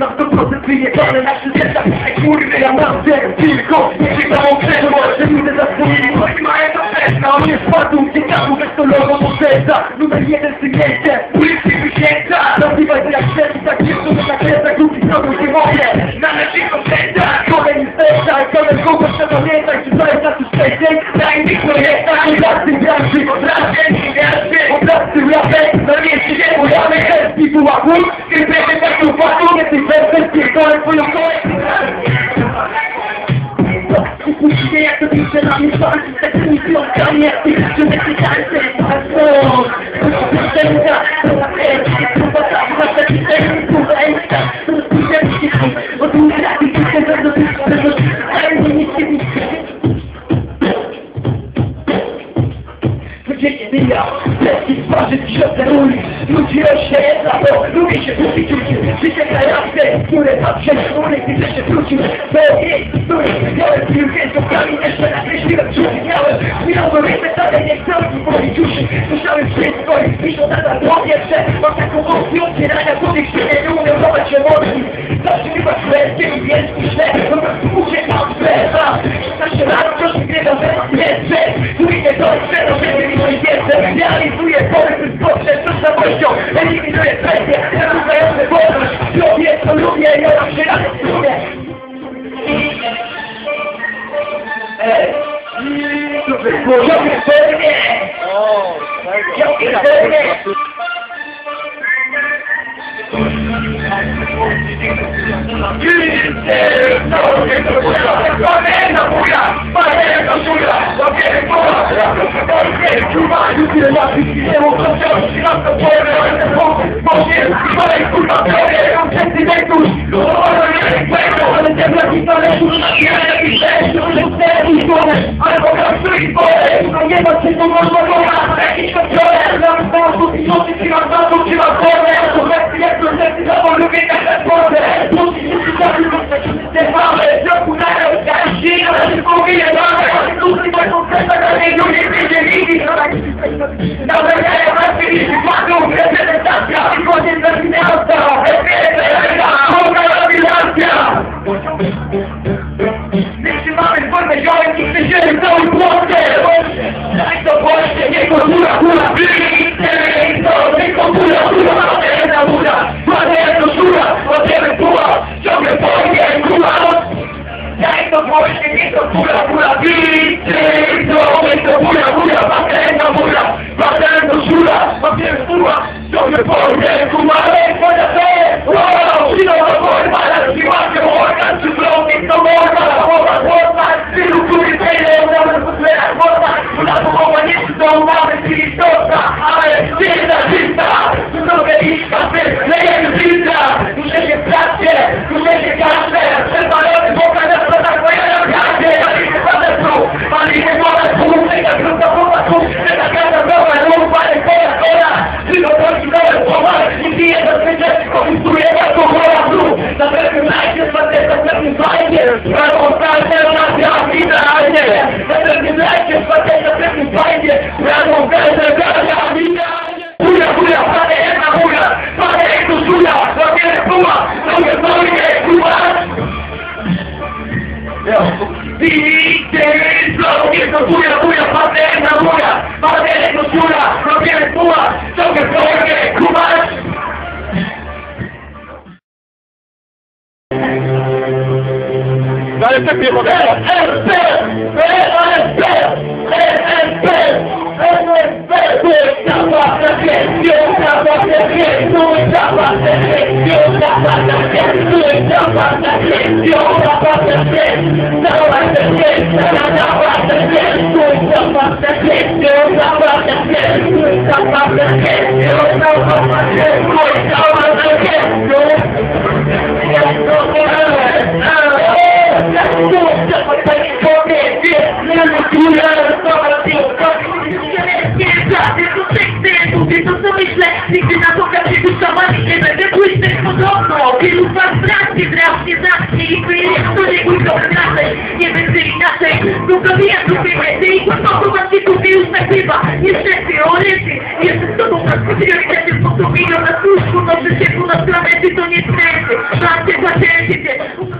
100% wyjebane na wszystkich kurwy, ja mam tylko wygrałą przeszłość, że idę za swoimi choć mają to pewna, on nie spadł, gdzie kamu weź to logo po serca, numer 1 sygnięcie, ulicy wysięta, nazywaj to jak śledzi, tak nie chcą na kresach, drugi drogą nie mogę, na naszych koncertach, kolejny serca, kolej głupę, przepamiętaj, czy to jest na coś wcześniej, daj mi projektach, od tym branży, od razy, od tym rapem, na mieście nie pojamy, chętni pułaków, skrypemy taką płatą, nie tych wersów, pierdolę twoją kolej. Puśćcie jak to pisze na mnie walczy z takimi pionkami jak ty, że nie tańce, patrzą. Piosenka, to na kręci, próba tam, masz taki tekst, próba ęska, to rozpuszczę się, bo tu nie razi, tu się ale nic nie widzę. Codziennie mija, lecki twarzy w środce ulic, ludzi rozsieje za to, lubię się kupić uczy, życie krajowce, które patrzę w góry, gdy się wrócił, to miejsc, w których miałem piłkę z okami, jeszcze nakreśliłem czucie, miałem ręce, nie chcę polić uszy, słyszałem wszystko i piszą nadal po pierwsze, mam taką opcję otwierania, których się nie umiem chować emocje, zatrzymywać wersję i wielki źle, po prostu uciekam z beza, 16 lat wciąż wygrywam jeszcze, tu idę do zero, żeby no i więcej, realizuję pomysł z potrzeb, z tożsamością, eliminuję presję, narzucające wolność, lubię co lubię, ja mam się na to lubię. Jogi pewnie! Jogi pewnie! Lubię takie porę, musi się przydarzy, te mamy, dokunają, zgaści, ale się powinien mamy, tu się taką scenę, ale ludzie wiedzieli, nawet ja mam kiedyś wpadł, reprezentacja, i koniec na miasta, bilancja. Wytrzymamy formę ziołem i przejdziemy cały płotkę, daj to właśnie, niech to góra, tylko góra, Ładnie to szura, łapiemy puła, ciągle powiem kula. Daj to właśnie, niech to kula, niech to góra, batem to szura, łapiemy puła, ciągle powiem kula. Moja to, siła to forma, siła się organ, czy blok, to morma, stylu, który tyle, nawet w pozwerach morma, na połowa nie przydą, mamy Chrystusa, ale czysta, nowe iść kasy, lejemy filtra, duszę się w pracy, duszę się kasę, przepalony boka na stronach moja organy, pali się woda, taka grupa chłopaków, taka kasa nowa, pali kola, przygotowi nowe słowa, i pije za zwyczaj, konstruuje alkohola tu, na pewnym lajcie, na pewnym fajnie, prawo alternacja, idealnie, na pewnym lajcie, na pewnym fajnie, prawo alternacja, idealnie. Buja, pane jak to żuja, łapiemy puła, kuła. Widzisz, to buja, pane jak to żuja, łapiemy puła, kuła. Ale tak nie mogę. To co myślę, nigdy na to każdy uszamani nie będę pójść podobno. Wielu was dracznie i wyjeżdżą do niego inaczej. Nie będzie inaczej, długowiję sobie mety i głęboko was nie kupię już nagrywa. Niestety, o lepiej, jestem z tobą na priorytecie w sposób milion na służbu, no Że się u nas planety to niestety. Patrzcie, patrzcie się,